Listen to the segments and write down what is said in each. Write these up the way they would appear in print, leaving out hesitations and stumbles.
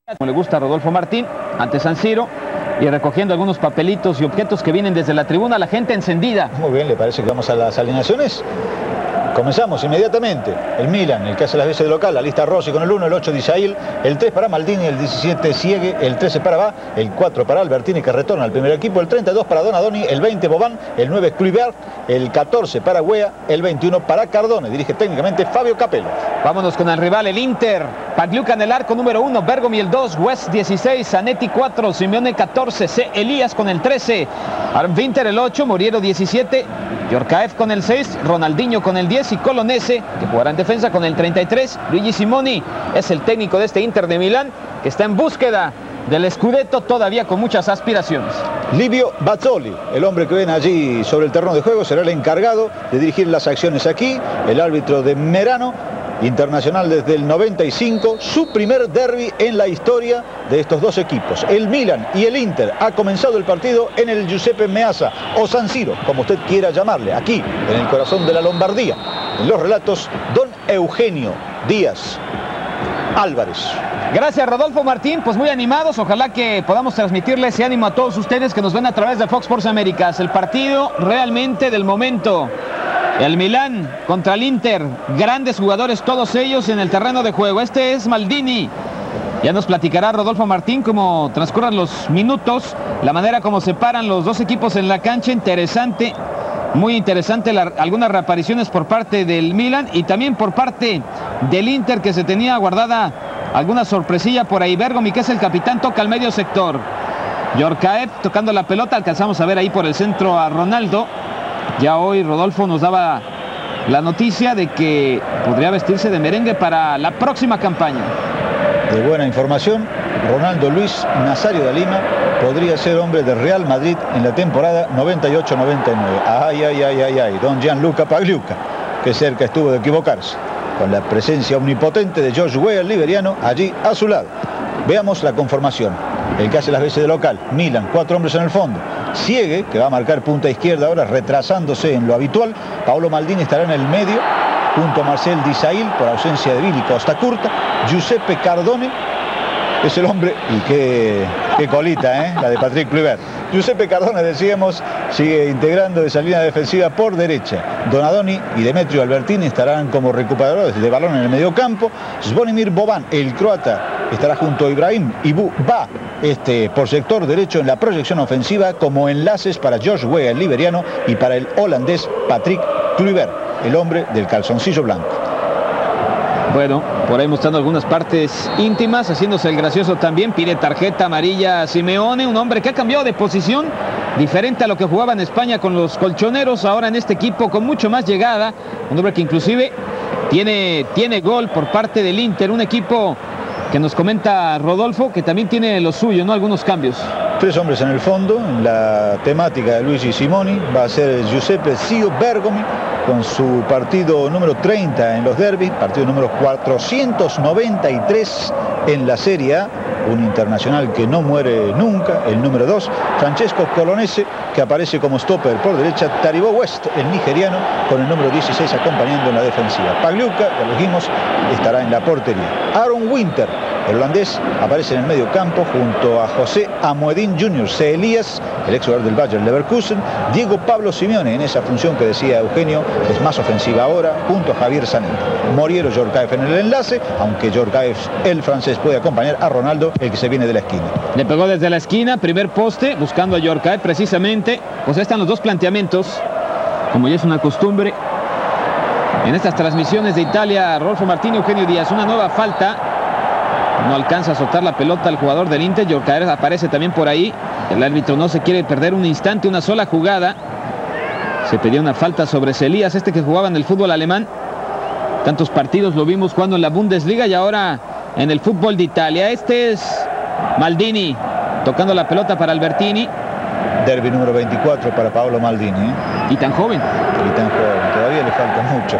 Como le gusta a Rodolfo Martín, ante San Siro, y recogiendo algunos papelitos y objetos que vienen desde la tribuna, la gente encendida. Muy bien, ¿le parece que vamos a las alineaciones? Comenzamos inmediatamente. El Milan, el que hace las veces de local, la lista Rossi con el 1, el 8 Disail, el 3 para Maldini, el 17 Siegue, el 13 para Va, el 4 para Albertini, que retorna al primer equipo, el 32 para Donadoni, el 20 Boban, el 9 Kluivert, el 14 para Wea, el 21 para Cardone. Dirige técnicamente Fabio Capello. Vámonos con el rival, el Inter. Pagliuca en el arco, número 1, Bergomi el 2, West 16, Zanetti 4, Simeone 14, C. Elías con el 13, Arnvinter el 8, Moriero 17, Djorkaeff con el 6, Ronaldinho con el 10 y Colonese, que jugará en defensa con el 33. Luigi Simoni es el técnico de este Inter de Milán, que está en búsqueda del Scudetto, todavía con muchas aspiraciones. Livio Bazzoli, el hombre que ven allí sobre el terreno de juego, será el encargado de dirigir las acciones aquí, el árbitro de Merano, internacional desde el 95, su primer derbi en la historia de estos dos equipos. El Milan y el Inter. Ha comenzado el partido en el Giuseppe Meazza, o San Siro, como usted quiera llamarle, aquí, en el corazón de la Lombardía. En los relatos, don Eugenio Díaz Álvarez. Gracias, Rodolfo Martín, pues muy animados, ojalá que podamos transmitirle ese ánimo a todos ustedes que nos ven a través de Fox Sports Américas. El partido realmente del momento. El Milán contra el Inter, grandes jugadores todos ellos en el terreno de juego. Este es Maldini. Ya nos platicará Rodolfo Martín cómo transcurran los minutos, la manera como se paran los dos equipos en la cancha. Interesante, muy interesante algunas reapariciones por parte del Milan y también por parte del Inter, que se tenía guardada alguna sorpresilla por ahí. Bergomi, que es el capitán, toca al medio sector. Djorkaeff tocando la pelota, alcanzamos a ver ahí por el centro a Ronaldo. Ya hoy Rodolfo nos daba la noticia de que podría vestirse de merengue para la próxima campaña. De buena información, Ronaldo Luis Nazario de Lima podría ser hombre del Real Madrid en la temporada 98-99. Ay, ay, ay, ay, ay, don Gianluca Pagliuca, que cerca estuvo de equivocarse, con la presencia omnipotente de George Weah, el liberiano, allí a su lado. Veamos la conformación. El que hace las veces de local, Milan, 4 hombres en el fondo. Siegue, que va a marcar punta izquierda ahora, retrasándose en lo habitual. Paolo Maldini estará en el medio, junto a Marcel Disail, por ausencia de Billy Costa Curta. Giuseppe Cardone es el hombre, y qué colita, la de Patrick Kluivert. Giuseppe Cardone, decíamos, sigue integrando esa línea defensiva por derecha. Donadoni y Demetrio Albertini estarán como recuperadores de balón en el medio campo. Zvonimir Boban, el croata, estará junto a Ibrahim Ibu-Ba, por sector derecho en la proyección ofensiva, como enlaces para George Weah, el liberiano, y para el holandés Patrick Kluivert, el hombre del calzoncillo blanco. Bueno, por ahí mostrando algunas partes íntimas, haciéndose el gracioso también. Pide tarjeta amarilla a Simeone, un hombre que ha cambiado de posición, diferente a lo que jugaba en España con los colchoneros, ahora en este equipo con mucho más llegada. Un hombre que inclusive tiene gol por parte del Inter, un equipo que nos comenta Rodolfo que también tiene lo suyo, ¿no? Algunos cambios. 3 hombres en el fondo, en la temática de Luigi Simoni, va a ser Giuseppe Zio Bergomi, con su partido número 30 en los derbis, partido número 493 en la Serie A, un internacional que no muere nunca, el número 2, Francesco Colonese, que aparece como stopper por derecha, Taribo West, el nigeriano, con el número 16 acompañando en la defensiva. Pagliuca, ya lo dijimos, estará en la portería. Aaron Winter, el holandés, aparece en el medio campo junto a José Amoedin Jr., C. Elías, el ex jugador del Bayer Leverkusen, Diego Pablo Simeone en esa función que decía Eugenio, es más ofensiva ahora, junto a Javier Zanetti. Moriero, Djorkaeff en el enlace, aunque Djorkaeff, el francés, puede acompañar a Ronaldo, el que se viene de la esquina. Le pegó desde la esquina, primer poste, buscando a Djorkaeff precisamente. Pues ahí están los dos planteamientos, como ya es una costumbre en estas transmisiones de Italia. Rodolfo Martín y Eugenio Díaz, una nueva falta. No alcanza a soltar la pelota al jugador del Inter. Djorkaeff aparece también por ahí. El árbitro no se quiere perder un instante, una sola jugada. Se pedía una falta sobre Elías, que jugaba en el fútbol alemán. Tantos partidos lo vimos jugando en la Bundesliga y ahora en el fútbol de Italia. Este es Maldini, tocando la pelota para Albertini. Derbi número 24 para Paolo Maldini. Y tan joven. Todavía le falta mucho.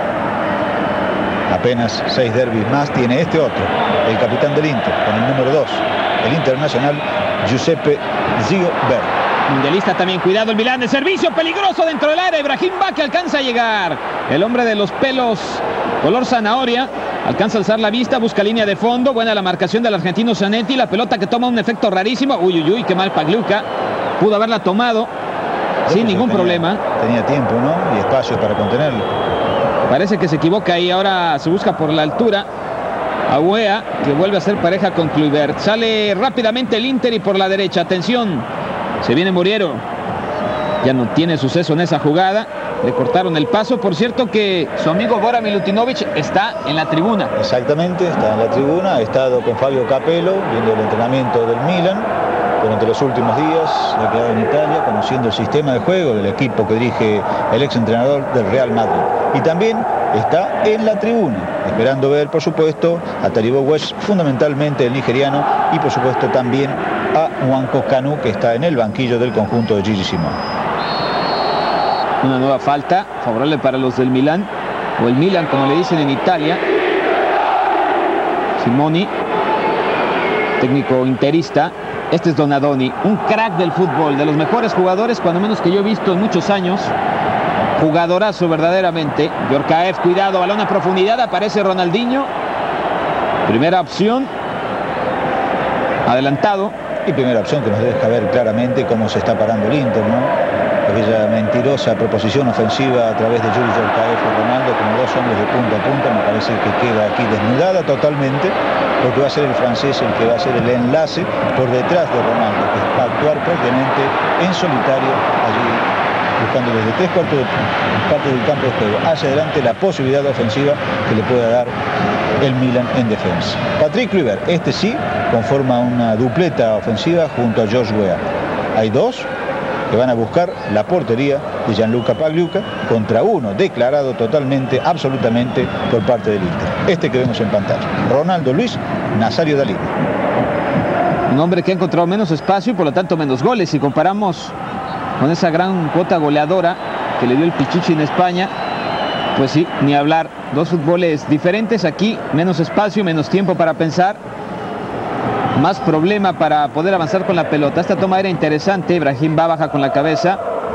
Apenas 6 derbis más tiene este otro, el capitán del Inter, con el número 2, el internacional Giuseppe Zio Bergomi. Mundialista también, cuidado el Milán, de servicio peligroso dentro del área. Ibrahim Ba, que alcanza a llegar. El hombre de los pelos color zanahoria Alcanza a alzar la vista, busca línea de fondo. Buena la marcación del argentino Zanetti. La pelota que toma un efecto rarísimo. Uy, uy, uy, qué mal Pagliuca. Pudo haberla tomado sin ningún problema. Tenía tiempo, ¿no? Y espacio para contenerlo. Parece que se equivoca y ahora se busca por la altura. Agüea, que vuelve a ser pareja con Kluivert. Sale rápidamente el Inter y por la derecha. Atención. Se viene Muriero. Ya no tiene suceso en esa jugada. Le cortaron el paso. Por cierto que su amigo Bora Milutinovic está en la tribuna. Exactamente, está en la tribuna. Ha estado con Fabio Capello viendo el entrenamiento del Milan durante los últimos días. Ha quedado en Italia conociendo el sistema de juego del equipo que dirige el exentrenador del Real Madrid. Y también está en la tribuna, esperando ver, por supuesto, a Taribo West, fundamentalmente el nigeriano, y por supuesto también a Nwankwo Kanu, que está en el banquillo del conjunto de Gigi Simone. Una nueva falta favorable para los del Milán, o el Milan como le dicen en Italia. Simoni, técnico interista. Este es Donadoni, un crack del fútbol, de los mejores jugadores, cuando menos que yo he visto en muchos años. Jugadorazo verdaderamente. Yorkaev, cuidado, balón a profundidad, aparece Ronaldinho. Primera opción. Adelantado. Y primera opción que nos deja ver claramente cómo se está parando el Inter, ¿no? Aquella mentirosa proposición ofensiva a través de Yuri Yorkaev y Ronaldo como dos hombres de punta a punta, me parece que queda aquí desnudada totalmente, porque va a ser el francés el que va a hacer el enlace por detrás de Ronaldo, que va a actuar prácticamente en solitario allí, buscando desde tres cuartos de parte del campo de juego hacia adelante la posibilidad ofensiva que le pueda dar el Milan en defensa. Patrick Kluivert, este sí, conforma una dupleta ofensiva junto a George Weah. Hay dos que van a buscar la portería de Gianluca Pagliuca contra uno declarado totalmente, absolutamente por parte del Inter. Este que vemos en pantalla, Ronaldo Luis Nazario da Lima. Un hombre que ha encontrado menos espacio y por lo tanto menos goles. Si comparamos con esa gran cuota goleadora que le dio el Pichichi en España, pues sí, ni hablar. Dos fútboles diferentes. Aquí menos espacio, menos tiempo para pensar, más problema para poder avanzar con la pelota. Esta toma era interesante. Brahim va, baja con la cabeza,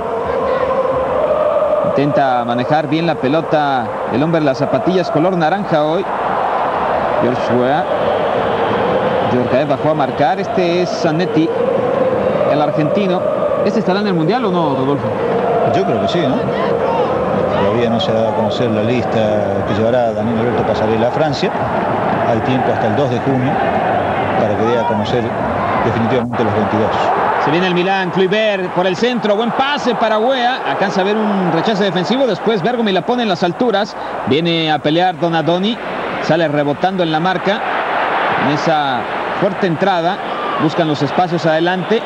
intenta manejar bien la pelota el hombre de las zapatillas color naranja hoy, George Weah. Yorkaev bajó a marcar. Este es Zanetti, el argentino. ¿Este estará en el Mundial o no, Rodolfo? Yo creo que sí, ¿no? Todavía no se ha dado a conocer la lista que llevará Daniel Alberto Pasarela a Francia. Hay tiempo hasta el 2 de junio para que dé a conocer definitivamente los 22. Se viene el Milán, Kluivert por el centro, buen pase para Weah. Alcanza a ver un rechazo defensivo, después Bergomi la pone en las alturas. Viene a pelear Donadoni, sale rebotando en la marca. En esa fuerte entrada, buscan los espacios adelante.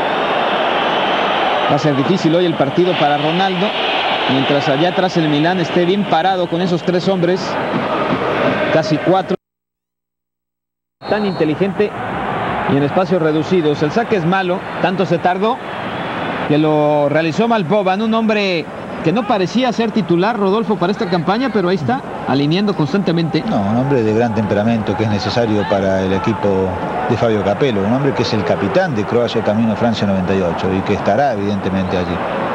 Va a ser difícil hoy el partido para Ronaldo, mientras allá atrás el Milán esté bien parado con esos tres hombres, casi cuatro. Tan inteligente y en espacios reducidos. El saque es malo, tanto se tardó que lo realizó Malbovan, un hombre que no parecía ser titular, Rodolfo, para esta campaña, pero ahí está, alineando constantemente. No, un hombre de gran temperamento que es necesario para el equipo de Fabio Capello, un hombre que es el capitán de Croacia camino a Francia 98 y que estará evidentemente allí.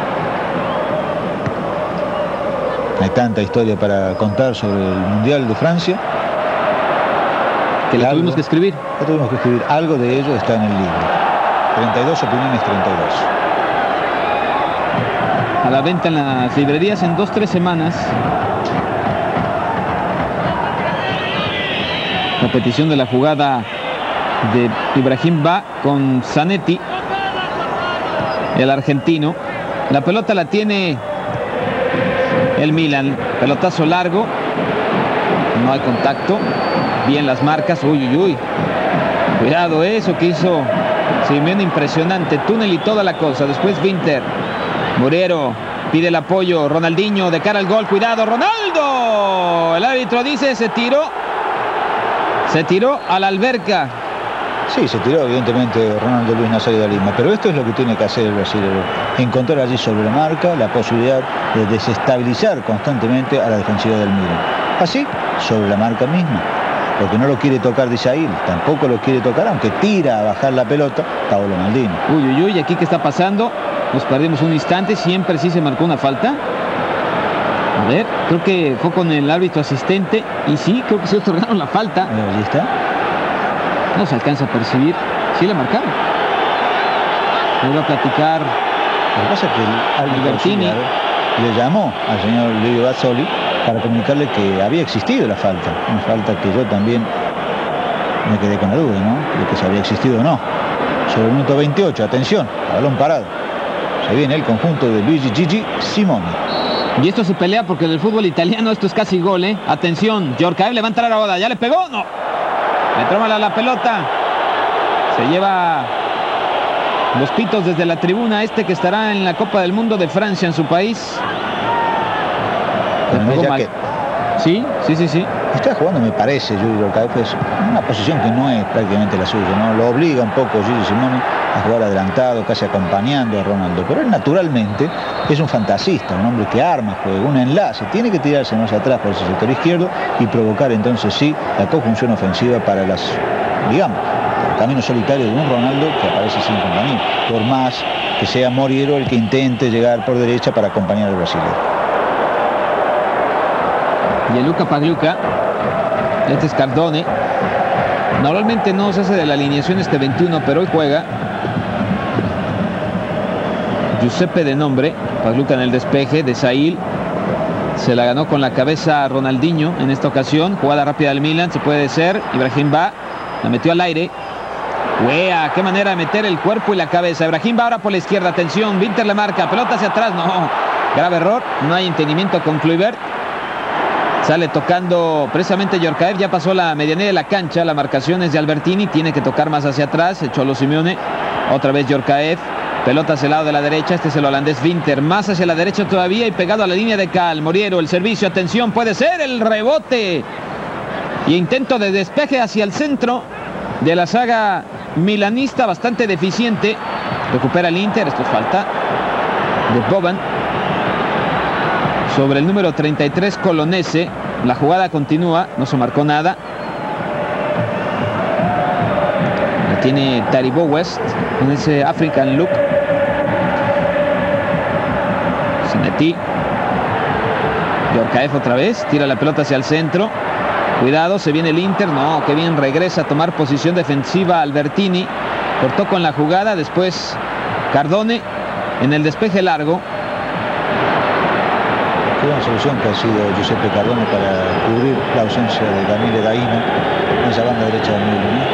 Hay tanta historia para contar sobre el Mundial de Francia que la tuvimos que escribir. La tuvimos que escribir. Algo de ello está en el libro. 32 opiniones, 32. A la venta en las librerías en 2-3 semanas. Repetición de la jugada de Ibrahim Ba con Zanetti, el argentino. La pelota la tiene el Milan. Pelotazo largo. No hay contacto. Bien las marcas. Uy, uy, uy. Cuidado, eso que hizo Simeone, impresionante. Túnel y toda la cosa. Después Winter. Muriero pide el apoyo. Ronaldinho de cara al gol. Cuidado, Ronaldo. El árbitro dice se tiró. Se tiró a la alberca. Sí, se tiró evidentemente Ronaldo Luis Nazario da Lima, pero esto es lo que tiene que hacer el brasileño, encontrar allí sobre la marca la posibilidad de desestabilizar constantemente a la defensiva del Milan. Así, sobre la marca misma, porque no lo quiere tocar de Isaíl, tampoco lo quiere tocar, aunque tira a bajar la pelota Paolo Maldini. Uy, uy, uy, aquí qué está pasando. Nos perdimos un instante, siempre sí se marcó una falta. A ver. Creo que fue con el árbitro asistente y sí, creo que se otorgaron la falta. Ahí está. No se alcanza a percibir. Sí le marcaron. Me va a platicar. Lo que pasa es que el árbitro Albertini le llamó al señor Livio Bazzoli para comunicarle que había existido la falta. Una falta que yo también me quedé con la duda, ¿no? De que si había existido o no. Sobre el minuto 28, atención, balón parado. Se viene el conjunto de Luigi Gigi Simoni. Y esto se pelea porque en el fútbol italiano esto es casi gol, ¿eh? Atención, Djorkaeff levanta la boda, ya le pegó, no. Le troma la pelota. Se lleva los pitos desde la tribuna que estará en la Copa del Mundo de Francia en su país. Sí. Está jugando, me parece, Yuri Djorkaeff, es una posición que no es prácticamente la suya, ¿no? Lo obliga un poco Gigi Simoni a jugar adelantado, casi acompañando a Ronaldo, pero él naturalmente es un fantasista, un hombre que arma juego, un enlace, tiene que tirarse más atrás por ese sector izquierdo y provocar entonces sí la conjunción ofensiva para las, digamos, el camino solitario de un Ronaldo que aparece sin compañía, por más que sea Moriero el que intente llegar por derecha para acompañar al brasileño. Gianluca Pagliuca, este es Cardone. Normalmente no se hace de la alineación 21, pero hoy juega Giuseppe de nombre. Pagliuca en el despeje de Sail. Se la ganó con la cabeza a Ronaldinho en esta ocasión. Jugada rápida del Milan, se puede ser. Ibrahim va, la metió al aire. ¡Wea! ¡Qué manera de meter el cuerpo y la cabeza! Ibrahim va ahora por la izquierda, atención, Winter le marca, pelota hacia atrás, no. Grave error, no hay entendimiento con Kluivert. Sale tocando precisamente Djorkaeff, ya pasó la medianía de la cancha, la marcación es de Albertini, tiene que tocar más hacia atrás, el Cholo Simeone, otra vez Djorkaeff, pelota hacia el lado de la derecha, este es el holandés Winter, más hacia la derecha todavía y pegado a la línea de Cal, Moriero, el servicio, atención, puede ser el rebote y intento de despeje hacia el centro de la saga milanista, bastante deficiente, recupera el Inter, esto es falta de Boban. Sobre el número 33 Colonese, la jugada continúa, no se marcó nada. La tiene Taribo West con ese African look. Zanetti. Djorkaeff otra vez, tira la pelota hacia el centro. Cuidado, se viene el Inter, no, qué bien regresa a tomar posición defensiva Albertini. Cortó con la jugada, después Cardone en el despeje largo. Qué buena solución que ha sido Giuseppe Cardone para cubrir la ausencia de Daniele Daino en esa banda derecha del Milan.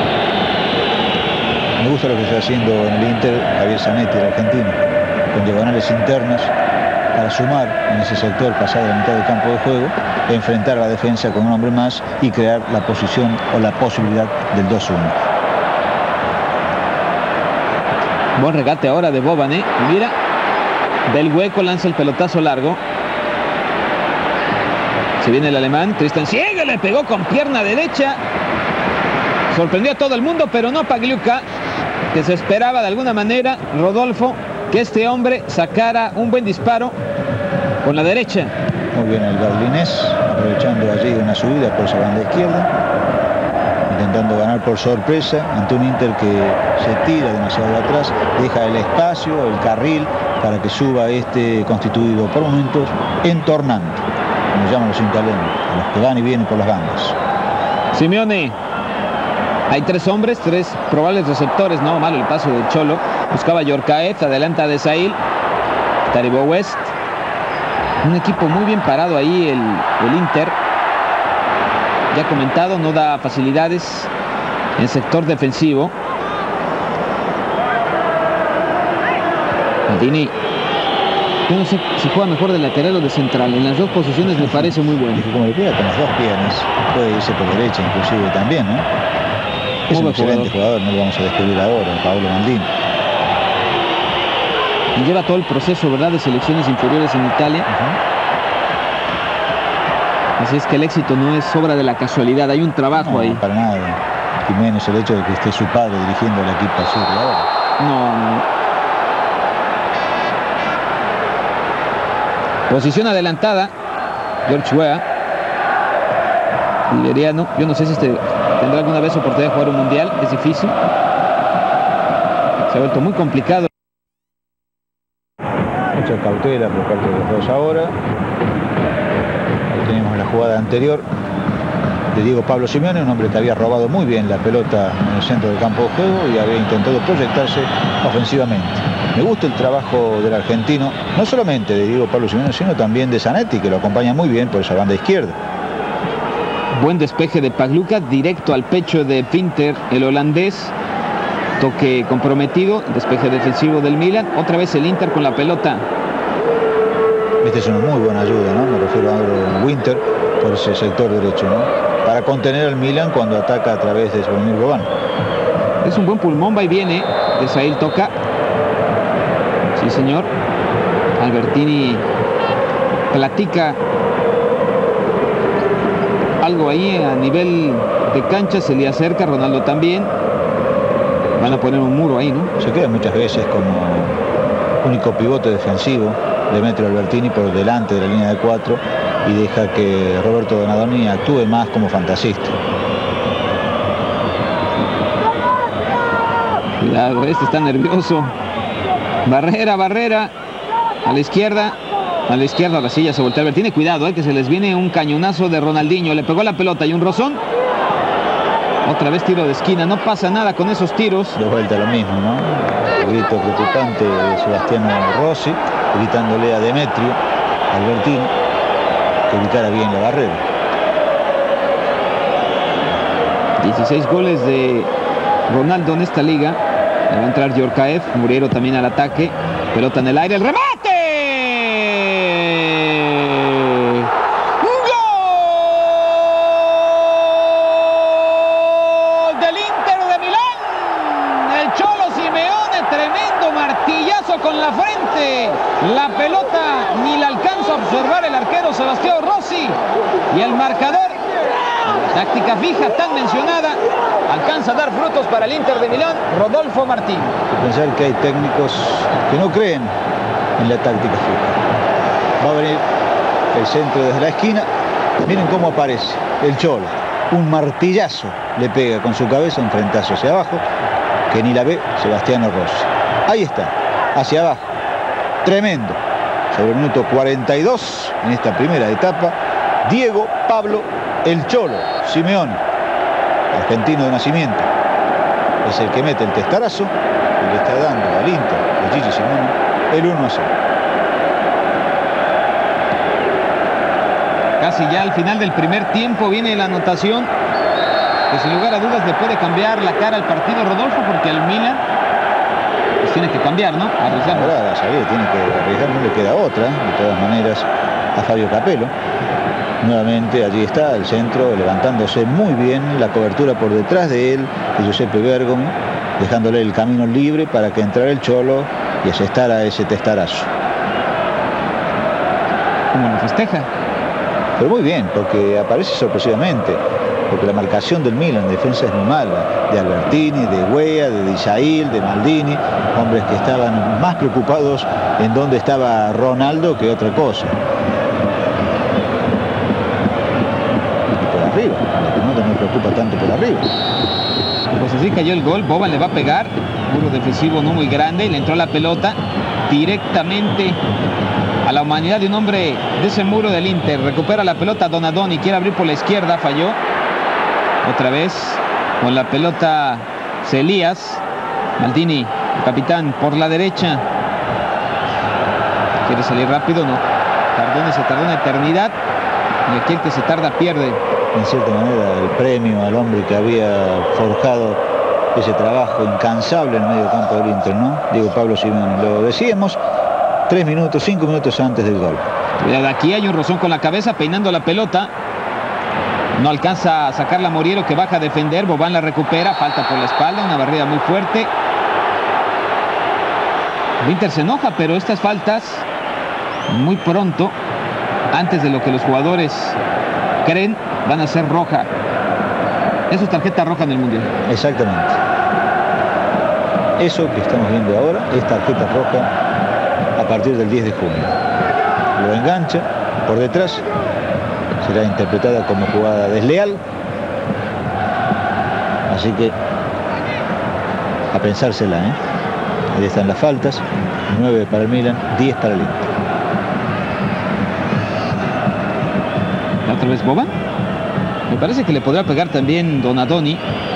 Me gusta lo que está haciendo en el Inter Javier Zanetti, el argentino, con diagonales internas para sumar en ese sector pasado de la mitad del campo de juego, enfrentar a la defensa con un hombre más y crear la posición o la posibilidad del 2-1. Buen regate ahora de Boban, mira, del hueco lanza el pelotazo largo. Se viene el alemán, Christian Siege le pegó con pierna derecha. Sorprendió a todo el mundo, pero no Pagliuca, que se esperaba de alguna manera, Rodolfo, que este hombre sacara un buen disparo con la derecha. Muy bien el berlinés, aprovechando allí una subida por esa banda izquierda, intentando ganar por sorpresa ante un Inter que se tira demasiado atrás, deja el espacio, el carril, para que suba constituido por momentos entornante, como llaman los italianos, a los que van y vienen por las bandas. Simeone, hay tres hombres, tres probables receptores, no malo el paso del Cholo, buscaba Djorkaeff, adelanta de Sail, Taribo West, un equipo muy bien parado ahí el Inter, ya comentado, no da facilidades en sector defensivo. Maldini, yo no sé si juega mejor de lateral o de central, en las dos posiciones me parece muy bueno. Y que como le pega con las dos piernas, puede irse por derecha inclusive también, ¿no? Es un excelente jugador, no lo vamos a descubrir ahora, Paolo Maldini. Y lleva todo el proceso, ¿verdad?, de selecciones inferiores en Italia. Así es que el éxito no es obra de la casualidad, hay un trabajo ahí. Para nada, y menos el hecho de que esté su padre dirigiendo el equipo azul ahora. No. Posición adelantada, George Weah, liberiano. Yo no sé si tendrá alguna vez oportunidad de jugar un mundial, es difícil. Se ha vuelto muy complicado. Mucha cautela por parte de los dos ahora. Teníamos la jugada anterior de Diego Pablo Simeone, un hombre que había robado muy bien la pelota en el centro del campo de juego y había intentado proyectarse ofensivamente. Me gusta el trabajo del argentino, no solamente de Diego Pablo Simeone, sino también de Zanetti, que lo acompaña muy bien por esa banda izquierda. Buen despeje de Pagluca, directo al pecho de Pinter, el holandés. Toque comprometido, despeje defensivo del Milan. Otra vez el Inter con la pelota. Esta es una muy buena ayuda, ¿no? Me refiero a Winter por ese sector derecho, ¿no? Para contener al Milan cuando ataca a través de Slobomir Boban. Es un buen pulmón, va y viene. Desailly toca. Sí, señor. Albertini platica algo ahí a nivel de cancha, se le acerca, Ronaldo también. Van a poner un muro ahí, ¿no? Se queda muchas veces como único pivote defensivo Demetrio Albertini por delante de la línea de 4 y deja que Roberto Donadoni actúe más como fantasista. Cuidado, este está nervioso. Barrera, a la izquierda, ahora sí ya se voltea Albertini. Cuidado, que se les viene un cañonazo de Ronaldinho. Le pegó la pelota y un rozón. Otra vez tiro de esquina, no pasa nada con esos tiros. De vuelta lo mismo, ¿no? El grito preocupante de Sebastiano Rossi, gritándole a Demetrio Albertini que ubicara bien la barrera. 16 goles de Ronaldo en esta liga. Le va a entrar Yorkaev, Muriero también al ataque. Pelota en el aire, el remate. Con la frente, la pelota ni la alcanza a observar el arquero Sebastiano Rossi y el marcador, táctica fija tan mencionada, alcanza a dar frutos para el Inter de Milán. Rodolfo Martín. Pensar que hay técnicos que no creen en la táctica fija. Va a venir el centro desde la esquina, miren cómo aparece el Cholo, un martillazo le pega con su cabeza, un frentazo hacia abajo que ni la ve Sebastiano Rossi. Ahí está, hacia abajo, tremendo. Sobre el minuto 42 en esta primera etapa, Diego Pablo el Cholo Simeone, argentino de nacimiento, es el que mete el testarazo y le está dando al Inter de Gigi Simeone el 1-0. Casi ya al final del primer tiempo viene la anotación que sin lugar a dudas le puede cambiar la cara al partido, Rodolfo, porque al Milan pues tiene que cambiar, ¿no? Ahora la salida tiene que arriesgar, no le queda otra, de todas maneras, a Fabio Capello. Nuevamente allí está el centro, levantándose muy bien, la cobertura por detrás de él, de Giuseppe Bergomi, dejándole el camino libre para que entrara el Cholo y asestara ese testarazo. ¿Cómo lo festeja? Pero muy bien, porque aparece sorpresivamente, porque la marcación del Milan en defensa es muy mala, de Albertini, de Guea, de Desailly, de Maldini, hombres que estaban más preocupados en dónde estaba Ronaldo que otra cosa. Arriba, no me preocupa tanto por arriba. Pues así cayó el gol. Boban le va a pegar, muro defensivo no muy grande, y le entró la pelota directamente a la humanidad de un hombre de ese muro del Inter. Recupera la pelota Donadoni, quiere abrir por la izquierda, falló. Otra vez con la pelota Celías. Maldini, el capitán, por la derecha. Quiere salir rápido, no. Se tardó una eternidad. Y aquí el que se tarda pierde. En cierta manera el premio al hombre que había forjado ese trabajo incansable en el medio campo del Inter, ¿no? Diego Pablo Simeone. Lo decíamos 3 minutos, 5 minutos antes del gol. De aquí hay un rozón con la cabeza, peinando la pelota. No alcanza a sacarla Muriero, que baja a defender. Boban la recupera, falta por la espalda, una barrida muy fuerte. El Inter se enoja, pero estas faltas muy pronto, antes de lo que los jugadores creen, van a ser roja. Eso es tarjeta roja en el Mundial. Exactamente. Eso que estamos viendo ahora es tarjeta roja a partir del 10 de junio. Lo engancha por detrás, será interpretada como jugada desleal. Así que a pensársela, ¿eh? Ahí están las faltas, 9 para el Milan, 10 para el Inter. Otra vez Boban. Me parece que le podrá pegar también Donadoni.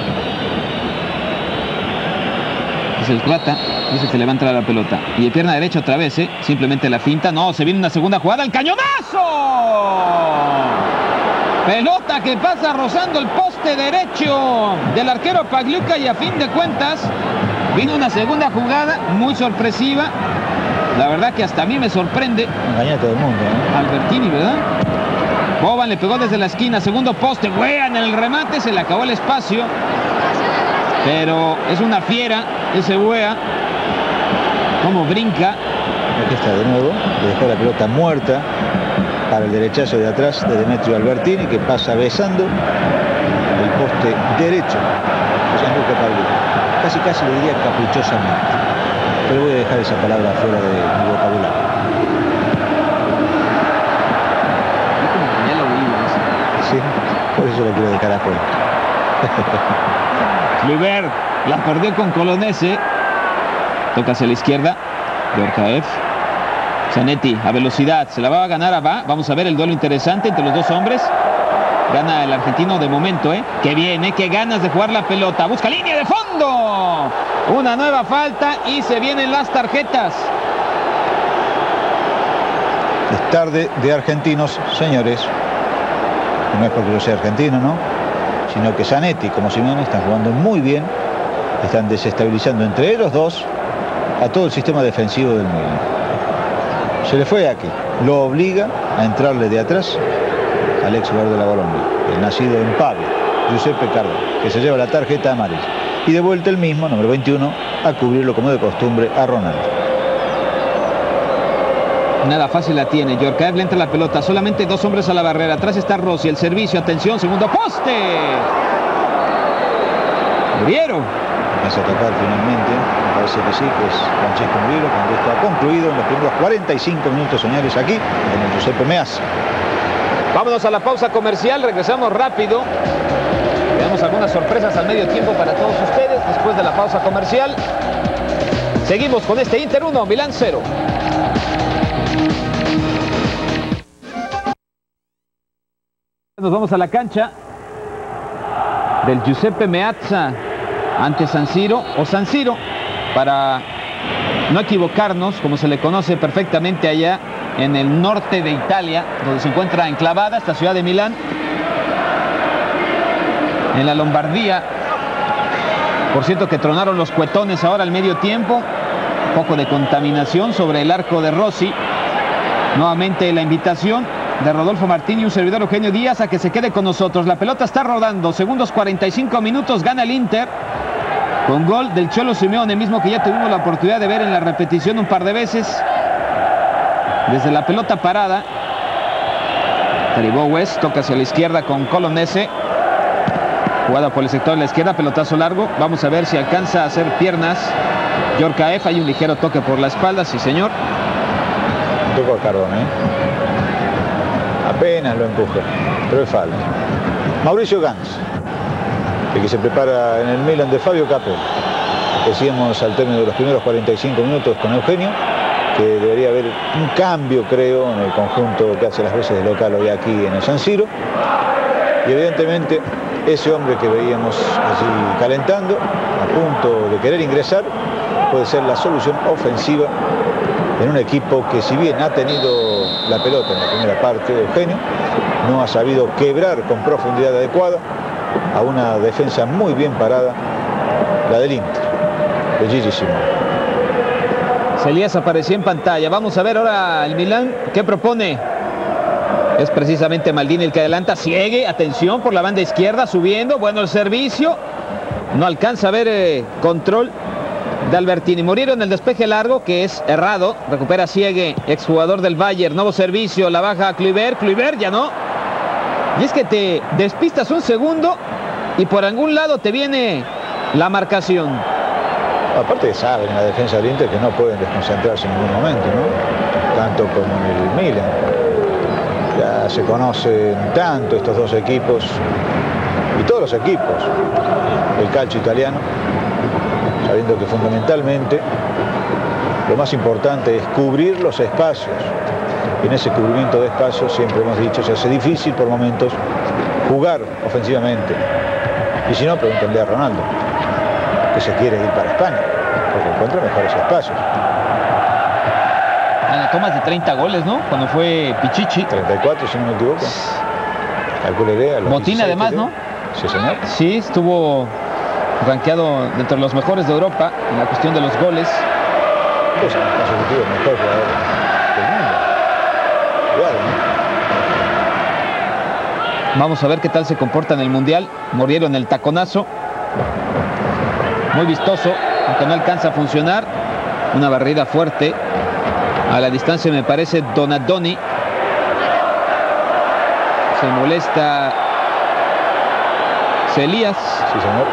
Es el Plata. Dice que le va a entrar a la pelota. Y de pierna derecha otra vez, ¿eh? Simplemente la finta. No, se viene una segunda jugada. ¡El cañonazo! Pelota que pasa rozando el poste derecho del arquero Pagliuca. Y a fin de cuentas vino una segunda jugada muy sorpresiva. La verdad que hasta a mí me sorprende. Engaña a todo el mundo, ¿eh? Albertini, ¿verdad? Boban le pegó desde la esquina. Segundo poste. Wea en el remate. Se le acabó el espacio. Pero es una fiera ese Wea. Cómo brinca. Aquí está de nuevo. Le dejó la pelota muerta para el derechazo de atrás de Demetrio Albertini, que pasa besando el poste derecho de Gianluca Pagliuca. Casi le diría caprichosamente. Pero voy a dejar esa palabra fuera de mi vocabulario. Sí, por eso la quiero dejar afuera. Kluivert la perdió con Colonese. Toca hacia la izquierda. Djorkaeff. Zanetti a velocidad. Se la va a ganar a Va. Vamos a ver el duelo interesante entre los dos hombres. Gana el argentino de momento, ¿eh? Qué bien, ¿eh? Qué ganas de jugar la pelota. Busca línea de fondo. Una nueva falta y se vienen las tarjetas. Es tarde de argentinos, señores. No es porque yo sea argentino, ¿no? Sino que Zanetti como Simeone están jugando muy bien. Están desestabilizando entre ellos dos a todo el sistema defensivo del Milan. Se le fue aquí. Lo obliga a entrarle de atrás al ex jugador de la Bolonia, el nacido en Pavia, Giuseppe Cardona, que se lleva la tarjeta amarilla. Y de vuelta el mismo, número 21, a cubrirlo como de costumbre a Ronaldo. Nada fácil la tiene. Djorkaeff le entra la pelota. Solamente dos hombres a la barrera. Atrás está Rossi. El servicio. Atención. Segundo poste. Muriero. Empieza a tocar finalmente. Me parece que sí, que es Francesco Muriero, cuando esto ha concluido en los primeros 45 minutos, señores, aquí en el Giuseppe Meazza. Vámonos a la pausa comercial. Regresamos rápido. Tenemos algunas sorpresas al medio tiempo para todos ustedes. Después de la pausa comercial, seguimos con este Inter 1, Milán 0. Nos vamos a la cancha del Giuseppe Meazza ante San Siro, o San Siro, para no equivocarnos, como se le conoce perfectamente allá en el norte de Italia, donde se encuentra enclavada esta ciudad de Milán, en la Lombardía. Por cierto que tronaron los cuetones ahora al medio tiempo. Un poco de contaminación sobre el arco de Rossi. Nuevamente la invitación de Rodolfo Martín y un servidor Eugenio Díaz a que se quede con nosotros. La pelota está rodando. Segundos 45 minutos. Gana el Inter con gol del Cholo Simeone, mismo que ya tuvimos la oportunidad de ver en la repetición un par de veces. Desde la pelota parada. Derivó West. Toca hacia la izquierda con Colonese. Jugada por el sector de la izquierda, pelotazo largo. Vamos a ver si alcanza a hacer piernas Djorkaeff. Hay un ligero toque por la espalda, sí señor. Tocó a Cardona, ¿eh? Apenas lo empuja, pero es falta. Mauricio Gans, el que se prepara en el Milan de Fabio Capello. Decíamos al término de los primeros 45 minutos con Eugenio que debería haber un cambio, creo, en el conjunto que hace las veces de local hoy aquí en el San Siro. Y evidentemente ese hombre que veíamos allí calentando, a punto de querer ingresar, puede ser la solución ofensiva en un equipo que, si bien ha tenido la pelota en la primera parte de Eugenio, no ha sabido quebrar con profundidad adecuada a una defensa muy bien parada, la del Inter, de Gigi Simeone. Elías apareció en pantalla. Vamos a ver ahora el Milán qué propone. Es precisamente Maldini el que adelanta. Siegue, atención por la banda izquierda, subiendo. Bueno el servicio. No alcanza a ver control de Albertini. Muriero en el despeje largo, que es errado. Recupera Siegue, exjugador del Bayern. Nuevo servicio, la baja a Kluivert. Kluivert ya no. Y es que te despistas un segundo y por algún lado te viene la marcación. Aparte saben en la defensa del Inter que no pueden desconcentrarse en ningún momento, ¿no? Tanto como en el Milan. Ya se conocen tanto estos dos equipos y todos los equipos del calcio italiano, sabiendo que fundamentalmente lo más importante es cubrir los espacios En ese cubrimiento de espacio, siempre hemos dicho, se hace difícil por momentos jugar ofensivamente. Y si no, pregúntenle a Ronaldo, que se quiere ir para España, porque encuentra mejores espacios. Anotó más de 30 goles, ¿no? Cuando fue Pichichi. 34, si no me equivoco. Calcularé a los Botín 16 además, que ¿no? Sí, señor. Sí, estuvo rankeado dentro de los mejores de Europa en la cuestión de los goles. Pues en consecutivo el mejor jugador del mundo. Cuidado, ¿no? Vamos a ver qué tal se comporta en el Mundial. Moriero en el taconazo. Muy vistoso, aunque no alcanza a funcionar. Una barrida fuerte. A la distancia me parece Donadoni. Se molesta Celías. Sí, señor.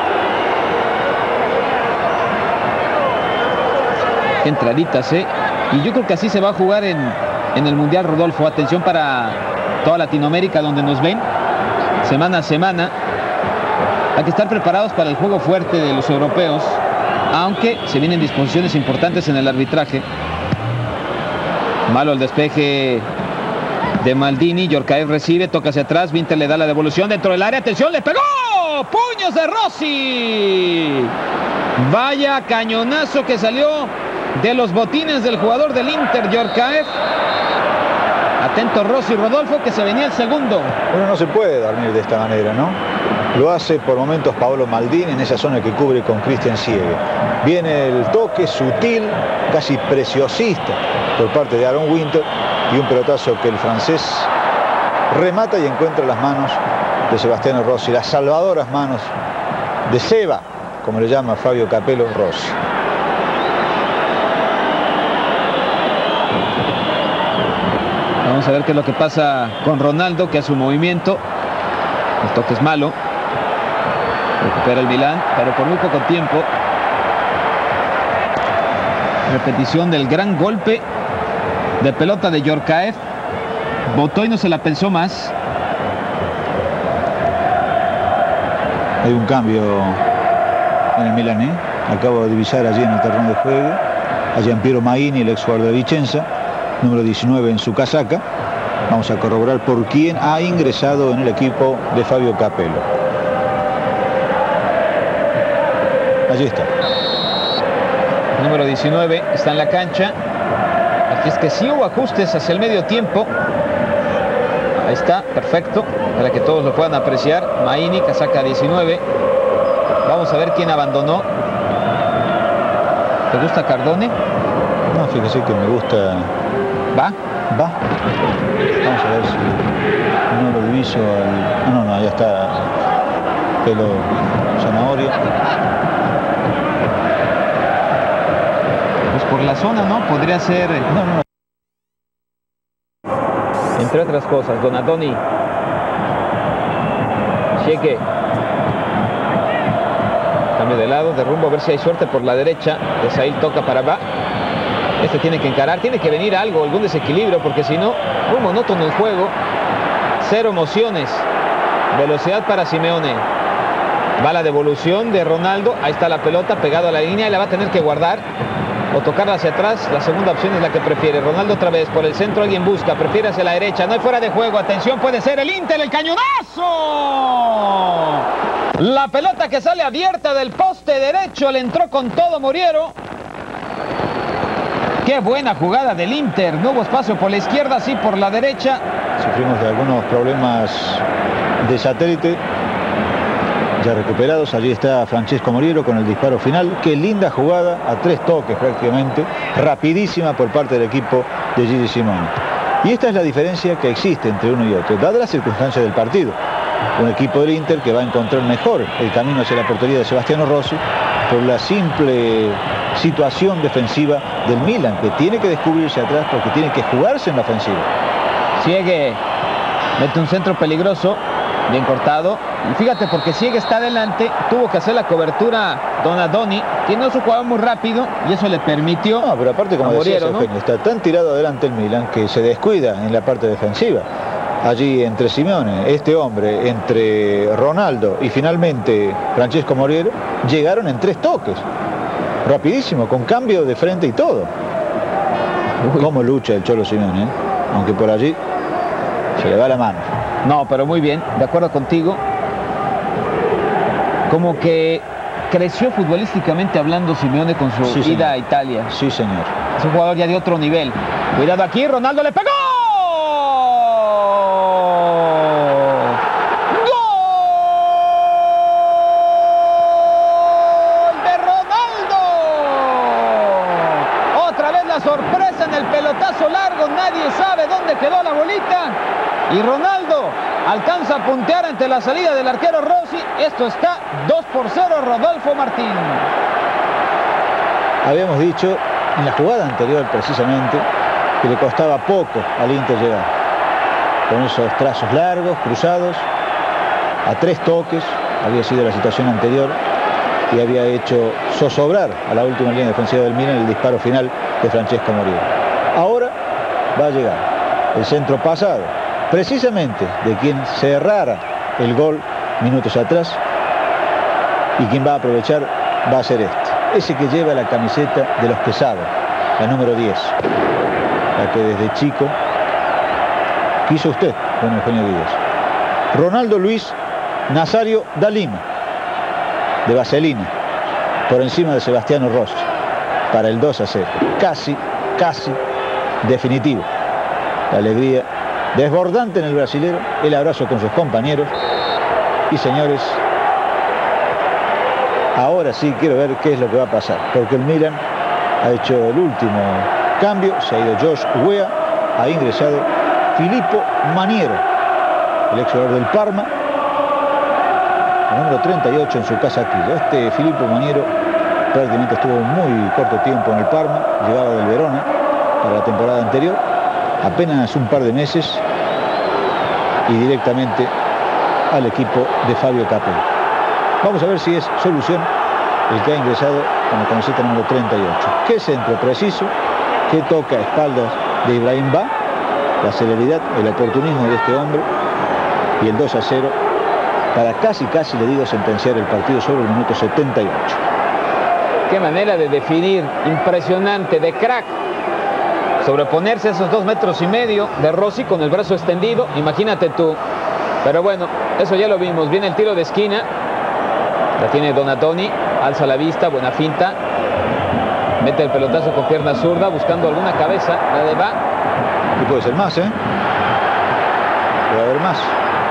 Entraditas, ¿eh? Y yo creo que así se va a jugar en el Mundial, Rodolfo. Atención para toda Latinoamérica donde nos ven semana a semana. Hay que estar preparados para el juego fuerte de los europeos, aunque se vienen disposiciones importantes en el arbitraje. Malo el despeje de Maldini. Djorkaeff recibe, toca hacia atrás. Winter le da la devolución dentro del área. ¡Atención! ¡Le pegó! ¡Puños de Rossi! Vaya cañonazo que salió de los botines del jugador del Inter, Djorkaeff. Atento Rossi, Rodolfo, que se venía el segundo. Uno no se puede dormir de esta manera, ¿no? Lo hace por momentos Paolo Maldini en esa zona que cubre con Christian Siege. Viene el toque sutil, casi preciosista por parte de Aaron Winter, y un pelotazo que el francés remata y encuentra las manos de Sebastiano Rossi, las salvadoras manos de Seba, como le llama Fabio Capello, Rossi. Vamos a ver qué es lo que pasa con Ronaldo, que hace un movimiento. El toque es malo. Recupera el Milán, pero por muy poco tiempo. Repetición del gran golpe de pelota de Djorkaeff. Botó y no se la pensó más. Hay un cambio en el Milán, ¿eh? Acabo de divisar allí en el terreno de juego a Giampiero Maini, el ex jugador de Vicenza, número 19 en su casaca. Vamos a corroborar por quién ha ingresado en el equipo de Fabio Capello. Allí está. Número 19 está en la cancha. Aquí es que sí hubo ajustes hacia el medio tiempo. Ahí está, perfecto, para que todos lo puedan apreciar. Maini, casaca 19. Vamos a ver quién abandonó. ¿Te gusta Cardone? No, fíjese que me gusta. ¿Va? Va. Vamos a ver si no lo diviso al... No, ya está. Pelo zanahoria. Pues por la zona, ¿no? Podría ser... No. Entre otras cosas, Donadoni. Cheque. Cambio de lado, de rumbo, a ver si hay suerte por la derecha. Desailly toca para Va. Este tiene que encarar, tiene que venir algo, algún desequilibrio, porque si no, muy monótono el juego. Cero emociones. Velocidad para Simeone. Va la devolución de Ronaldo. Ahí está la pelota pegado a la línea y la va a tener que guardar o tocarla hacia atrás. La segunda opción es la que prefiere. Ronaldo otra vez por el centro, alguien busca, prefiere hacia la derecha. No hay fuera de juego, atención, puede ser el Inter, el cañonazo. La pelota que sale abierta del poste derecho, le entró con todo Moriero. Qué buena jugada del Inter. No hubo espacio por la izquierda, sí por la derecha. Sufrimos de algunos problemas de satélite. Ya recuperados, allí está Francesco Moriero con el disparo final. Qué linda jugada, a 3 toques prácticamente, rapidísima por parte del equipo de Gigi Simone. Y esta es la diferencia que existe entre uno y otro, dada las circunstancias del partido. Un equipo del Inter que va a encontrar mejor el camino hacia la portería de Sebastiano Rossi por la simple situación defensiva del Milan, que tiene que descubrirse atrás porque tiene que jugarse en la ofensiva. Sigue, mete un centro peligroso, bien cortado. Y fíjate, porque Siege está adelante, tuvo que hacer la cobertura Donadoni, que no es un jugador muy rápido y eso le permitió. No, pero aparte, como decía Moriero, Eugenio, está tan tirado adelante el Milan que se descuida en la parte defensiva. Allí entre Simeone, este hombre, entre Ronaldo y finalmente Francesco Moriero, llegaron en 3 toques. Rapidísimo, con cambio de frente y todo. Cómo lucha el Cholo Simeone, ¿eh? aunque por allí se le va la mano. No, pero muy bien, de acuerdo contigo. Como que creció futbolísticamente hablando Simeone con su ida a Italia. Sí, señor. Es un jugador ya de otro nivel. Cuidado aquí, Ronaldo le pegó. ¡Gol de Ronaldo! Otra vez la sorpresa en el pelotazo largo. Nadie sabe dónde quedó la bolita. Y Ronaldo alcanza a puntear ante la salida del arquero Rossi. Esto está 2-0, Rodolfo Martín. Habíamos dicho en la jugada anterior precisamente que le costaba poco al Inter llegar. Con esos trazos largos, cruzados, a 3 toques, había sido la situación anterior, y había hecho zozobrar a la última línea defensiva del Milan el disparo final de Francesco Moriero. Ahora va a llegar el centro pasado, precisamente de quien cerrara el gol minutos atrás, y quien va a aprovechar va a ser ese que lleva la camiseta de los Quesada, la número 10, la que desde chico quiso usted, don Eugenio Díaz. Ronaldo Luis Nazario da Lima, de Vaselina, por encima de Sebastiano Rossi, para el 2-0, casi definitivo. La alegría desbordante en el brasilero, el abrazo con sus compañeros. Y señores, ahora sí quiero ver qué es lo que va a pasar, porque el Milan ha hecho el último cambio, se ha ido Josh Weah, ha ingresado Filippo Maniero, el ex jugador del Parma, el número 38 en su casa aquí. Este Filippo Maniero prácticamente estuvo muy corto tiempo en el Parma, llegaba del Verona para la temporada anterior, apenas un par de meses, y directamente al equipo de Fabio Capello. Vamos a ver si es solución el que ha ingresado con la camiseta número 38. Qué centro preciso, qué toca a espaldas de Ibrahim Ba, la celeridad, el oportunismo de este hombre, y el 2-0 para casi le digo sentenciar el partido sobre el minuto 78. Qué manera de definir, impresionante, de crack. Sobreponerse a esos 2,5 metros de Rossi con el brazo extendido, imagínate tú. Pero bueno, eso ya lo vimos. Viene el tiro de esquina, la tiene Donatoni, alza la vista, buena finta, mete el pelotazo con pierna zurda buscando alguna cabeza, la de Va. Y puede ser más, puede haber más.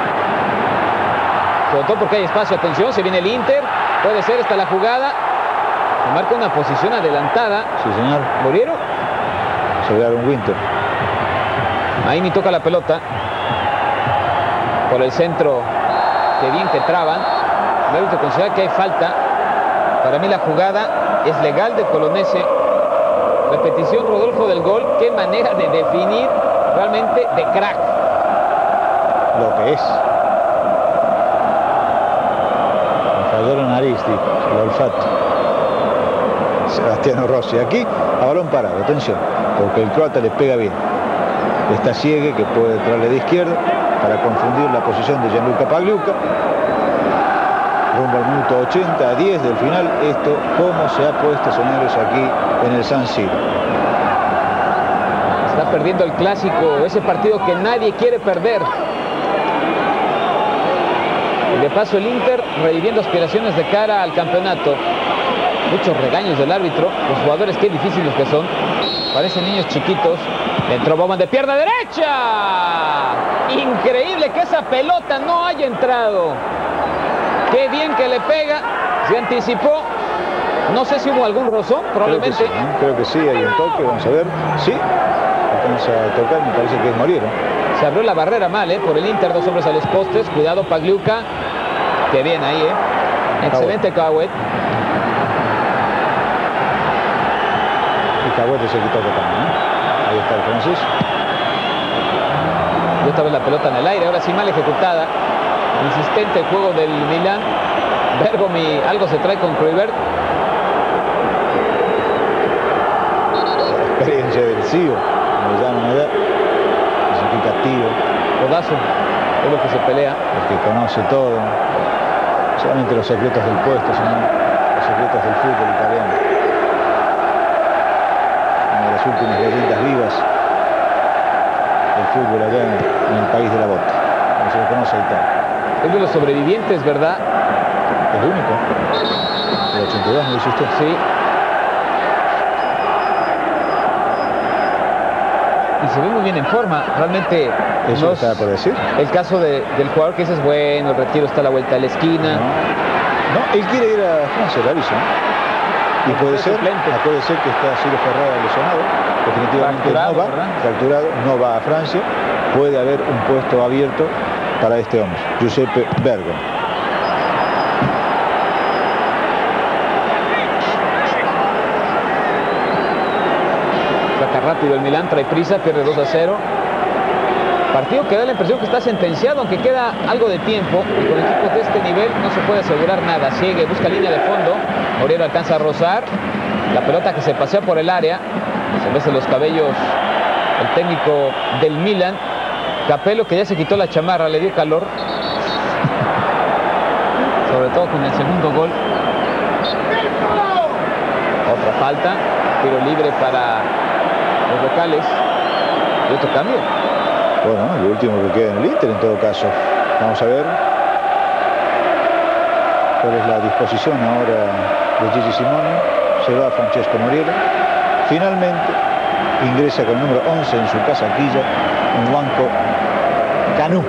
Sobre todo porque hay espacio, atención, se viene el Inter, puede ser esta la jugada, marca una posición adelantada. Sí, señor. Moriero sobre Aaron Winter. Ahí ni toca la pelota por el centro, que bien que traban. Luego se considera que hay falta. Para mí la jugada es legal de Colonese. Repetición, Rodolfo, del gol. Qué manera de definir, realmente de crack. Lo que es. Me falló la nariz, el olfato. Sebastiano Rossi. Aquí a balón parado, atención, porque el croata le pega bien. Está Siegue, que puede traerle de izquierda para confundir la posición de Gianluca Pagliuca. Rumbo al minuto 80, a 10 del final. Esto cómo se ha puesto, señores, aquí en el San Siro. Está perdiendo el clásico, ese partido que nadie quiere perder. Y de paso el Inter reviviendo aspiraciones de cara al campeonato. Muchos regaños del árbitro. Los jugadores, qué difíciles que son. Parecen niños chiquitos. Entró Baumann de pierna derecha. Increíble que esa pelota no haya entrado. Qué bien que le pega. Se anticipó. No sé si hubo algún rozón, probablemente. Creo que sí, hay un toque. Vamos a ver. Sí, alcanza a tocar, me parece que es Moriero. Se abrió la barrera mal, por el Inter, 2 hombres a los postes. Cuidado Pagliuca. Qué bien ahí, Excelente Cowett. Cagüete se quitó también, Ahí está el francés. Y otra vez la pelota en el aire, ahora sí mal ejecutada. Insistente el juego del Milan. Bergomi algo se trae con Kluivert. La experiencia del CIO, como le llaman allá. Significativo. Codazo, es lo que se pelea. El que conoce todo. Solamente los secretos del puesto, sino los secretos del fútbol italiano. Últimas leyendas vivas el fútbol allá en el país de la bota, como se lo conoce a Italia. Es de los sobrevivientes, ¿verdad? El único. El 82, ¿me dice usted? Sí. Y se ve muy bien en forma, realmente. ¿Eso lo estaba por decir? El caso del jugador que dices, bueno, el retiro está a la vuelta de la esquina. No, él quiere ir a Francia, la aviso. Y puede ser que está Ciro Ferrara lesionado, definitivamente fracturado, no va a Francia. Puede haber un puesto abierto para este hombre, Giuseppe Bergo. Saca rápido el Milán, trae prisa, pierde 2-0. Partido que da la impresión que está sentenciado, aunque queda algo de tiempo. Y con equipos de este nivel no se puede asegurar nada. Sigue, busca línea de fondo. Obrero alcanza a rozar. La pelota que se pasea por el área. Se mece los cabellos el técnico del Milan. Capello, que ya se quitó la chamarra, le dio calor. Sobre todo con el segundo gol. Otra falta. Tiro libre para los locales. Y otro cambio. Bueno, el último que queda en el Inter en todo caso. Vamos a ver cuál es la disposición ahora de Gigi Simone. Se va Francesco Moriero. Finalmente ingresa con el número 11 en su casaquilla, un Nwankwo Kanu.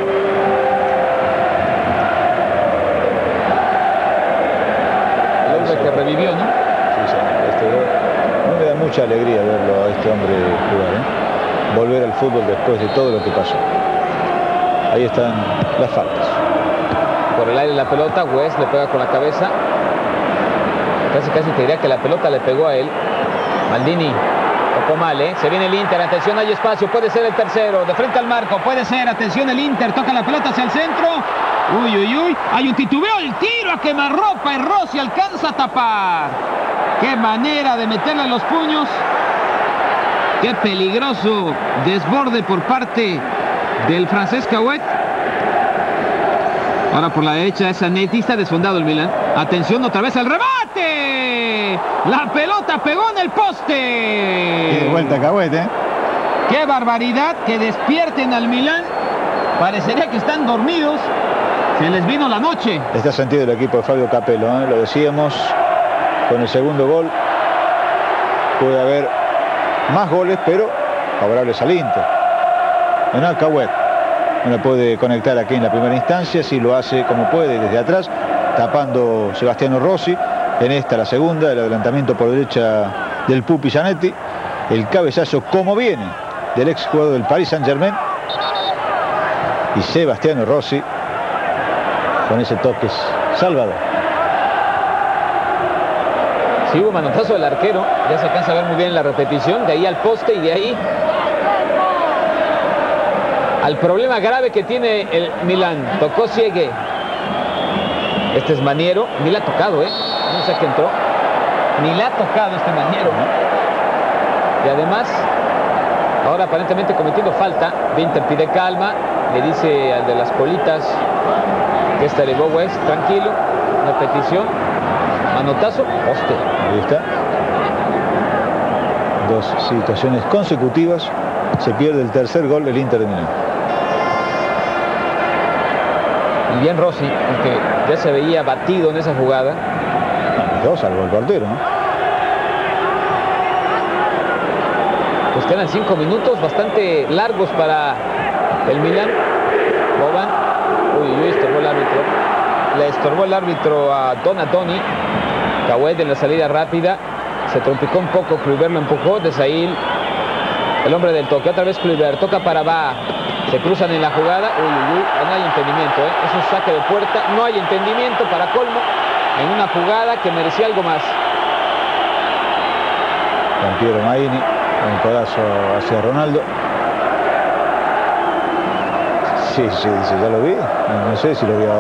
El hombre que revivió, ¿no? Sí, señor. No me da mucha alegría verlo a este hombre jugar, ¿eh? Volver al fútbol después de todo lo que pasó. Ahí están las faltas. Por el aire la pelota, West le pega con la cabeza. Casi te diría que la pelota le pegó a él. Maldini tocó mal, ¿eh? Se viene el Inter, atención, hay espacio, puede ser el tercero, de frente al marco, puede ser, atención el Inter, toca la pelota hacia el centro. Uy, hay un titubeo, el tiro a quemarropa, y Rossi alcanza a tapar. Qué manera de meterle los puños. Qué peligroso desborde por parte del francés Cauet. Ahora por la derecha es Zanetti, está desfondado el Milan. Atención, otra vez el remate. La pelota pegó en el poste. Y de vuelta Cauet, ¿eh? Qué barbaridad, que despierten al Milan. Parecería que están dormidos. Se les vino la noche. Está sentido el equipo de Fabio Capello, ¿eh? Lo decíamos, con el segundo gol puede haber más goles, pero favorables al Inter. En Cauet no la puede conectar aquí en la primera instancia, sí lo hace como puede desde atrás, tapando Sebastiano Rossi. En esta, la segunda, el adelantamiento por derecha del Pupi Zanetti, el cabezazo como viene del ex jugador del Paris Saint-Germain, y Sebastiano Rossi con ese toque salvador. Sí, hubo manotazo del arquero, ya se alcanza a ver muy bien en la repetición, de ahí al poste y de ahí al problema grave que tiene el Milan. Tocó Siegue. Este es Maniero, ni la ha tocado, no sé qué entró, ni la ha tocado este Maniero, y además ahora aparentemente cometiendo falta. Vinter pide calma, le dice al de las colitas que esta elevó West, tranquilo, una petición, manotazo, poste. Ahí está. Dos situaciones consecutivas, se pierde el tercer gol del Inter de Milán. Y bien Rossi, aunque ya se veía batido en esa jugada. Dos salvo el portero, ¿no? Pues quedan 5 minutos bastante largos para el Milan. Boban, estorbó el árbitro. Le estorbó el árbitro a Donatoni. Cauet en la salida rápida. Se trompicó un poco, Kluivert lo empujó. Desailly, el hombre del toque. Otra vez Kluivert, toca para Ba. Se cruzan en la jugada. No hay entendimiento, Es un saque de puerta. No hay entendimiento para colmo en una jugada que merecía algo más. Con Piero Maini, con el codazo hacia Ronaldo. Sí, dice, ya lo vi. No sé si lo vio,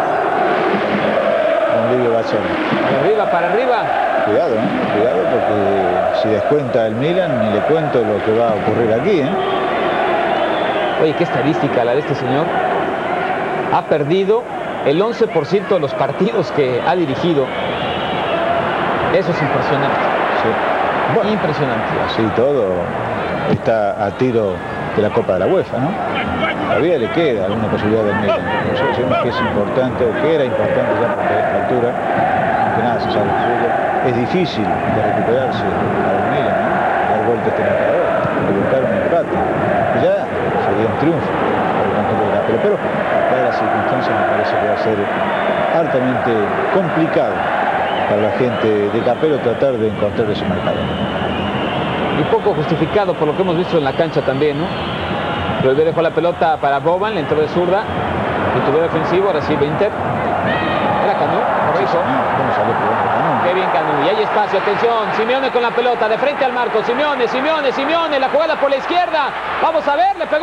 Con Livio Bazzoni. Para arriba. Cuidado, cuidado, porque si descuenta el Milan, ni le cuento lo que va a ocurrir aquí, Oye, qué estadística la de este señor. Ha perdido el 11% de los partidos que ha dirigido. Eso es impresionante. Sí. Bueno, impresionante. Así todo está a tiro de la Copa de la UEFA, ¿no? Todavía le queda alguna posibilidad del Milan. Nosotros decimos que es importante, o que era importante ya porque a esta altura, aunque nada se sabe del fútbol, es difícil de recuperarse al Milan, ¿no? Dar vuelta a este marcador, de buscar un empate. Y ya sería un triunfo para el conjunto de Capello, pero dadas las circunstancias me parece que va a ser altamente complicado para la gente de Capello tratar de encontrar ese marcador. Y poco justificado por lo que hemos visto en la cancha también, ¿no? Luego dejó la pelota para Boban, le entró de zurda, y tuvo defensivo, recibe Inter. Era Canú, correcto. ¿Cómo salió por Canú? Qué bien Canú, y hay espacio, atención, Simeone con la pelota, de frente al marco, Simeone, la jugada por la izquierda, vamos a ver, le pegó.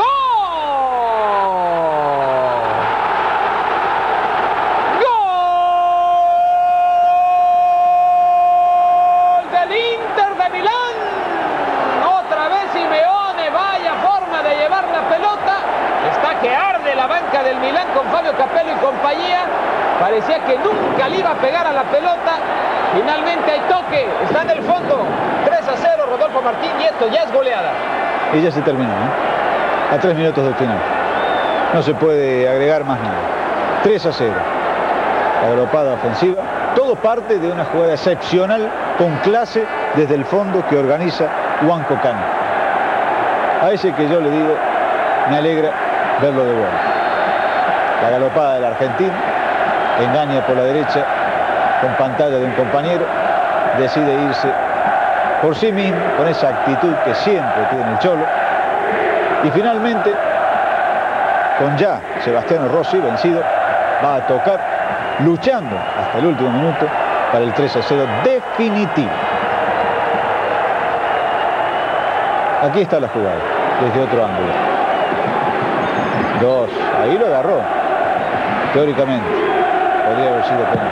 Del Milán con Fabio Capello y compañía, parecía que nunca le iba a pegar a la pelota. Finalmente hay toque, está en el fondo, 3-0 Rodolfo Martín, y esto ya es goleada. Y ya se terminó, ¿eh? A 3 minutos del final, no se puede agregar más nada. 3-0, agrupada ofensiva, todo parte de una jugada excepcional con clase desde el fondo que organiza Juan Cocán. A ese que yo le digo, me alegra verlo de vuelta. La galopada del argentino, engaña por la derecha con pantalla de un compañero, decide irse por sí mismo con esa actitud que siempre tiene el Cholo, y finalmente con ya Sebastiano Rossi vencido va a tocar luchando hasta el último minuto para el 3-0 definitivo. Aquí está la jugada desde otro ángulo. 2, ahí lo agarró. Teóricamente, podría haber sido penal.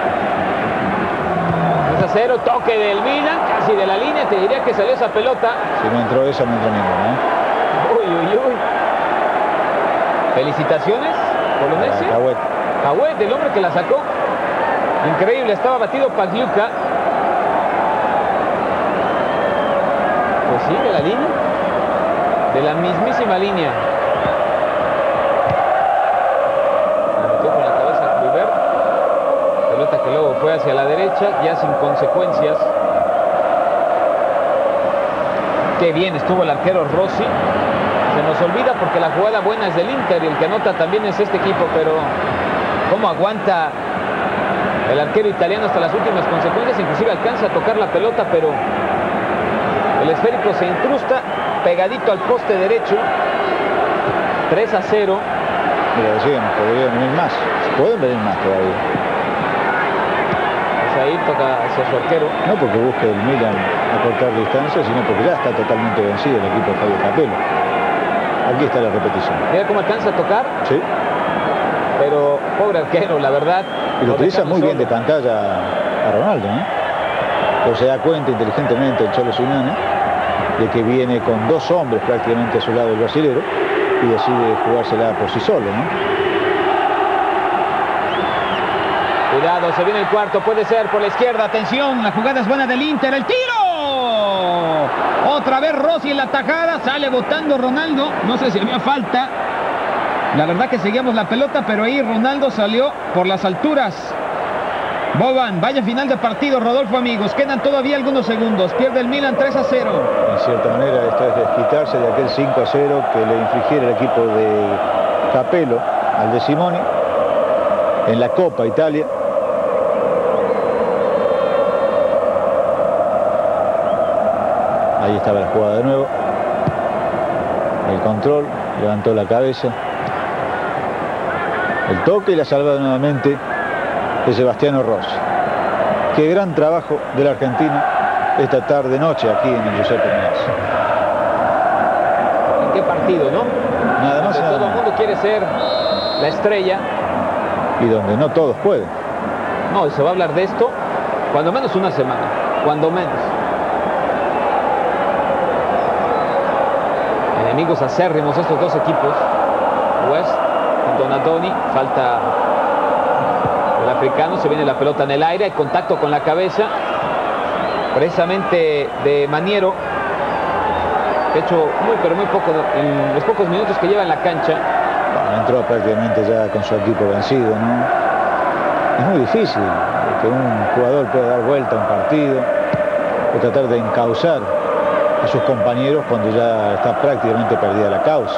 3-0, toque del Milan, casi de la línea, te diría que salió esa pelota. Si no entró esa, no entró ninguna, ¿eh? Uy, uy, uy. Felicitaciones, Polonese. Cagüet, el hombre que la sacó. Increíble, estaba batido Pagliuca. Pues sí, de la línea. De la mismísima línea. Que luego fue hacia la derecha, ya sin consecuencias. Qué bien estuvo el arquero Rossi. Se nos olvida porque la jugada buena es del Inter y el que anota también es este equipo, pero cómo aguanta el arquero italiano hasta las últimas consecuencias, inclusive alcanza a tocar la pelota, pero el esférico se incrusta pegadito al poste derecho. 3-0. Mira, decíamos, podrían venir más, pueden venir más todavía. Ahí toca hacia su arquero. No porque busque el Milan acortar distancia, sino porque ya está totalmente vencido el equipo de Fabio Capello. Aquí está la repetición. Mira cómo alcanza a tocar. Sí. Pero pobre arquero, la verdad. Y lo utiliza muy bien de pantalla a Ronaldo, ¿no? Pero se da cuenta inteligentemente el Cholo Simeone de que viene con 2 hombres prácticamente a su lado el brasilero y decide jugársela por sí solo, ¿no? Cuidado, se viene el cuarto, puede ser por la izquierda, atención, la jugada es buena del Inter, el tiro. Otra vez Rossi en la tajada, sale botando Ronaldo, no sé si había falta. La verdad que seguíamos la pelota, pero ahí Ronaldo salió por las alturas. Boban, vaya final de partido, Rodolfo, amigos, quedan todavía algunos segundos, pierde el Milan 3-0. En cierta manera esto es desquitarse de aquel 5-0 que le infligiera el equipo de Capello al de Simoni en la Copa Italia. Ahí estaba la jugada de nuevo. El control, levantó la cabeza. El toque y la salvada nuevamente de Sebastiano Rossi. Qué gran trabajo del argentino esta tarde-noche aquí en el Giuseppe Meazza. ¿En qué partido, no? Nada más. Todo el mundo quiere ser la estrella. Y donde no todos pueden. No, se va a hablar de esto cuando menos una semana. Cuando menos. Enemigos acérrimos estos dos equipos. West, Donadoni, falta el africano, se viene la pelota en el aire, hay contacto con la cabeza, precisamente de Maniero. De hecho, pero muy poco, en los pocos minutos que lleva en la cancha. Bueno, entró prácticamente ya con su equipo vencido, ¿no? Es muy difícil que un jugador pueda dar vuelta a un partido o tratar de encauzar a sus compañeros cuando ya está prácticamente perdida la causa.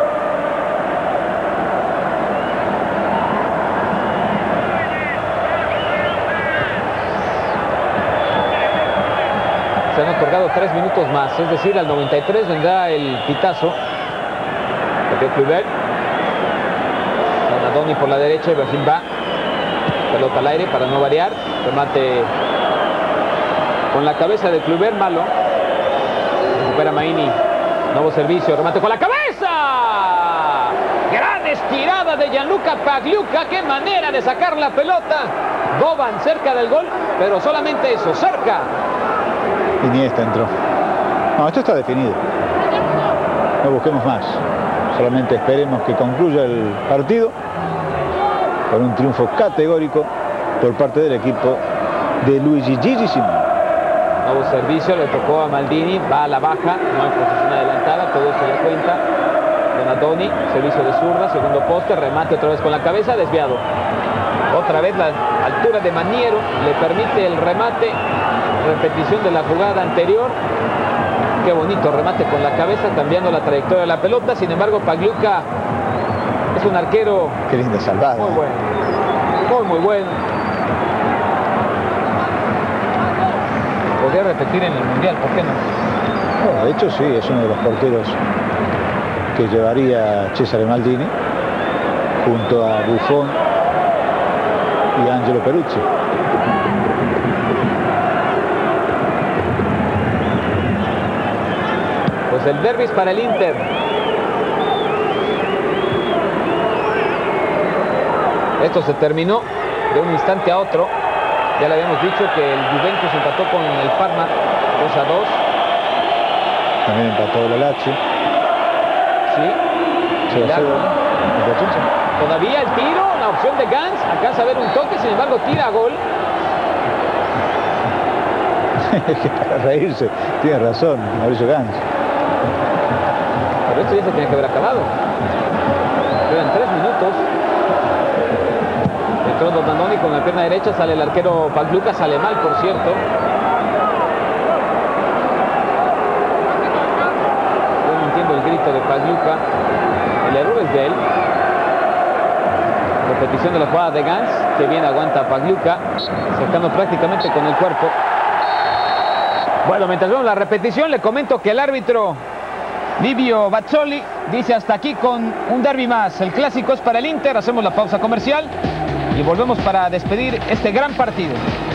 Se han otorgado 3 minutos más, es decir, al 93 vendrá el pitazo. De Kluivert. Donadoni por la derecha, Ibrahim va. Pelota al aire para no variar. Remate con la cabeza de Kluivert, malo. Recupera Maini. Nuevo servicio, remate con la cabeza. Gran estirada de Gianluca Pagliuca. Qué manera de sacar la pelota. Boban cerca del gol, pero solamente eso, cerca. Iniesta entró. No, esto está definido. No busquemos más. Solamente esperemos que concluya el partido con un triunfo categórico por parte del equipo de Luigi Gigi Simone. Nuevo servicio, le tocó a Maldini, va a la baja, no hay posición adelantada, todo se da cuenta. Donadoni, servicio de zurda, segundo poste, remate otra vez con la cabeza, desviado. Otra vez la altura de Maniero le permite el remate, repetición de la jugada anterior. Qué bonito remate con la cabeza, cambiando la trayectoria de la pelota. Sin embargo, Pagliuca es un arquero. Qué linda salvada. Muy bueno. Muy bueno. Podría repetir en el Mundial, ¿por qué no? Bueno, de hecho, sí, es uno de los porteros que llevaría Cesare Maldini junto a Buffon y Angelo Peruzzi. Pues el derbi para el Inter. Esto se terminó de un instante a otro. Ya le habíamos dicho que el Juventus empató con el Parma 2-2. También empató el Lazio. Sí. Todavía el tiro, la opción de Gans. Alcanza a ver un toque, sin embargo tira a gol. Para reírse, tiene razón, Mauricio Gans. Pero esto ya se tiene que haber acabado. Quedan 3 minutos. Entró Donadoni con la pierna derecha, sale el arquero Pagliuca, sale mal, por cierto. Yo no entiendo el grito de Pagliuca. El error es de él. Repetición de la jugada de Gans, que bien aguanta a Pagliuca, sacando prácticamente con el cuerpo. Bueno, mientras vemos la repetición, le comento que el árbitro Livio Bazzoli dice hasta aquí con un derbi más. El clásico es para el Inter. Hacemos la pausa comercial y volvemos para despedir este gran partido.